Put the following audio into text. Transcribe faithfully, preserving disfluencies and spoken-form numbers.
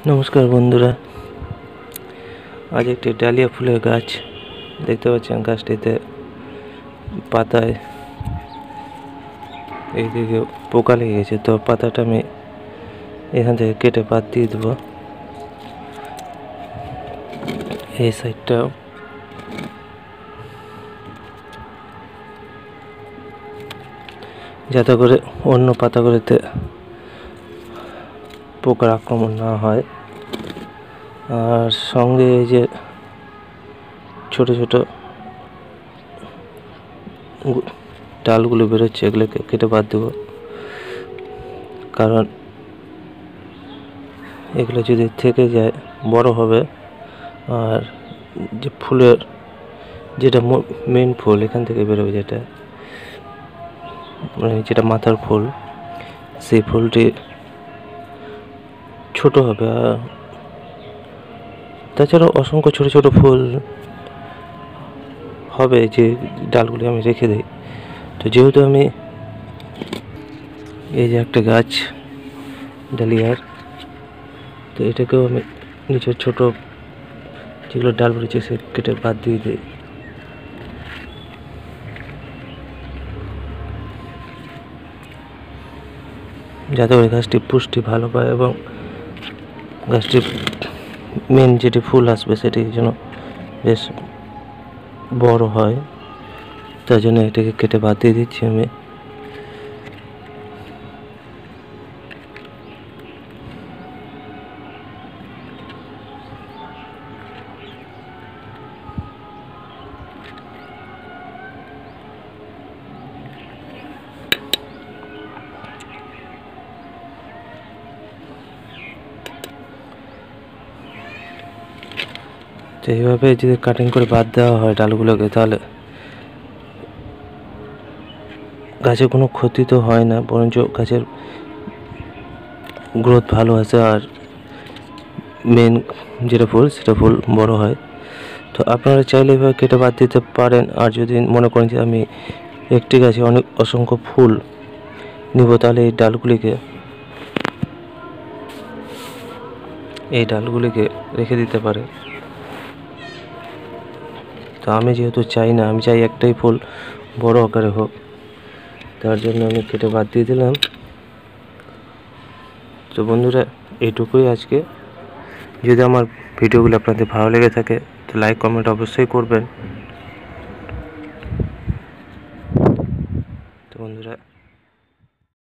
নমস্কার বন্ধুরা, আজ একটি ডালিয়া ফুলের গাছ দেখতে পাচ্ছেন। গাছটিতে পাতায় এইদিকে পোকা লেগে গেছে, তো পাতাটা আমি এখান থেকে কেটে বাদ দিয়ে দেবো। এই সাইডটাও যাতে করে অন্য পাতাগুলিতে পোকার আক্রমণ না হয়। আর সঙ্গে এই যে ছোট ছোট ডালগুলো বেরোচ্ছে, এগুলোকে কেটে বাদ দেবো, কারণ এগুলো যদি থেকে যায় বড় হবে। আর যে ফুলের যেটা মেন ফুল এখান থেকে বেরোবে, যেটা মানে যেটা মাথার ফুল, সেই ফুলটি ছোট হবে। আর তাছাড়াও অসংখ্য ছোট ছোট ফুল হবে যে ডালগুলি আমি রেখে দিই। তো যেহেতু আমি এই যে একটা গাছ ডালিয়ার, তো এটাকেও আমি নিচের ছোট যেগুলো ডাল বেরিয়েছে সে কেটে বাদ দিয়ে দিই। যাতে ওই গাছটি পুষ্টি ভালো পায় এবং গাছটির মেন যেটি ফুল আসবে সেটি যেন বেশ বড় হয়, তার জন্য এটাকে কেটে বাদ দিয়ে দিচ্ছি আমি। তো এইভাবে যদি কাটিং করে বাদ দেওয়া হয় ডালগুলোকে, তাহলে গাছের কোনো ক্ষতি তো হয় না, বরঞ্চ গাছের গ্রোথ ভালো আছে। আর মেন যেটা ফুল সেটা ফুল বড় হয়। তো আপনারা চাইলে এভাবে কেটে বাদ দিতে পারেন। আর যদি মনে করেন যে আমি একটি গাছে অনেক অসংখ্য ফুল নিব, তাহলে এই ডালগুলিকে এই ডালগুলিকে রেখে দিতে পারে। তো আমি যেহেতু চাই না, আমি চাই একটাই ফুল বড় আকারে হোক, তার জন্য আমি কেটে বাদ দিয়ে দিলাম। তো বন্ধুরা, এইটুকুই আজকে। যদি আমার ভিডিওগুলো আপনাদের ভালো লেগে থাকে তো লাইক কমেন্ট অবশ্যই করবেন। তো বন্ধুরা,